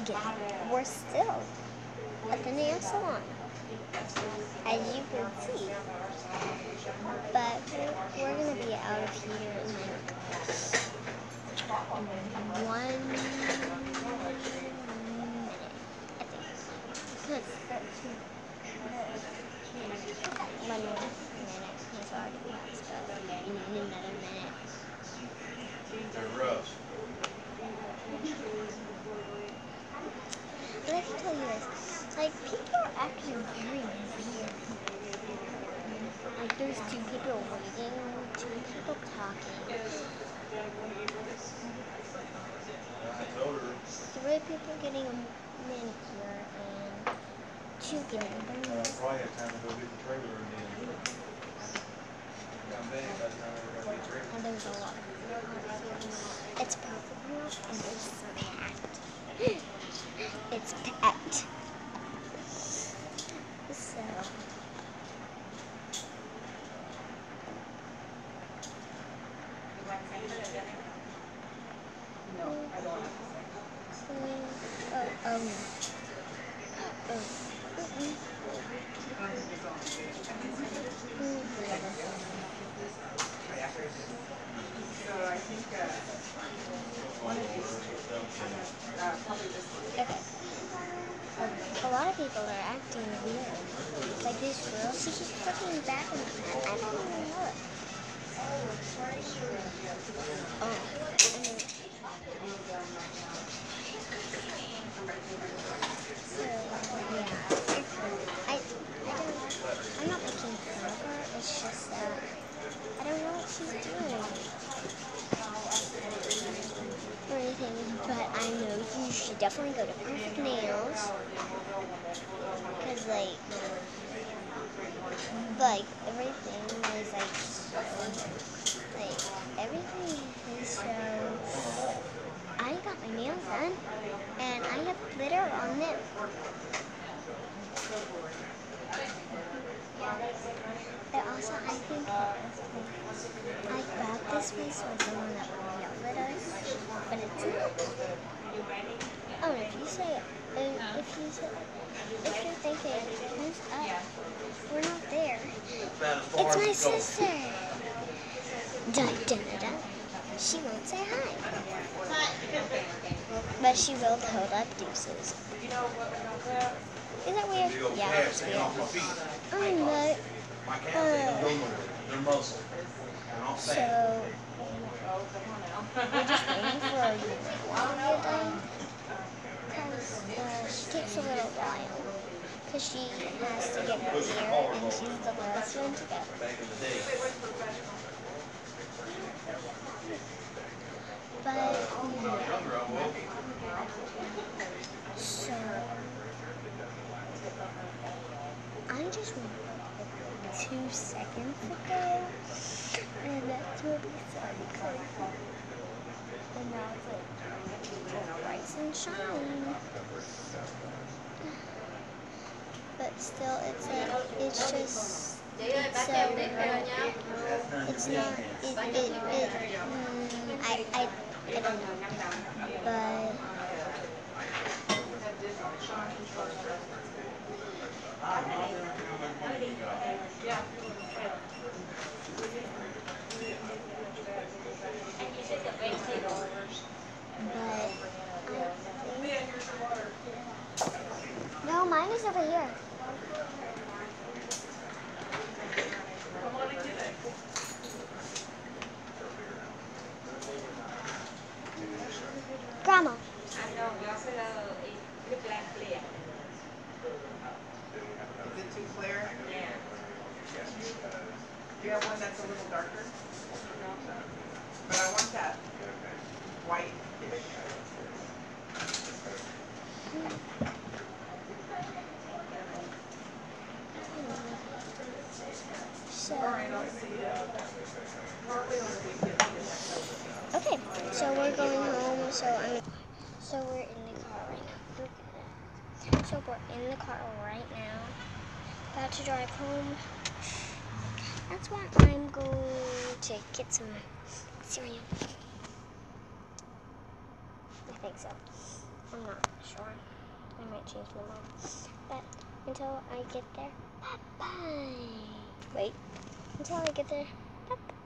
again. We're still at the nail salon, as you can see. But we're gonna be out of here in like 1 minute, I think. 1 minute has already passed, but in another minute. But I can tell you this, like, people are acting very weird. Like, there's 2 people waiting, 2 people talking, 3 people getting a manicure, and 2 getting a bonus. Probably have time to go get the trailer and then. And there's a lot. It's perfect now, and it's packed. It's packed. So. Okay. A lot of people are acting weird. Like this girl, she keeps looking back and I don't even know it. Oh, so yeah, I'm not looking for her. It's just that I don't know what she's doing or anything, but I know you should definitely go to Perfect Nails, because like everything is like everything is so. I got my nails done and I have glitter on them. But also, I think I thought this piece was the one that would yell at us, but it's not. Oh, if you're thinking, who's up? We're not there. It's my sister. Dun, dun, dun. She won't say hi, but she will hold up deuces. Is that weird? Yeah, it's weird. So, we're just waiting for our uniform to get done, because she takes a little while, because she has to get her hair, and she's the last one to go. But, yeah. So, I just went 2 seconds ago, and that's what we started crazy. And now it's like bright and shiny. But still, it's like, it's just, it's so weird. It's not, I don't know. But, no, mine is over here. Grandma. Is it too clear? Yeah. Do you have one that's a little darker? But I want that white. Okay, so we're going home, so we're in the car right now. So we're in the car right now, about to drive home. That's why I'm going to get some cereal. I think so. I'm not sure. I might change my mind. But until I get there, bye-bye. Wait, until I get there, bye-bye.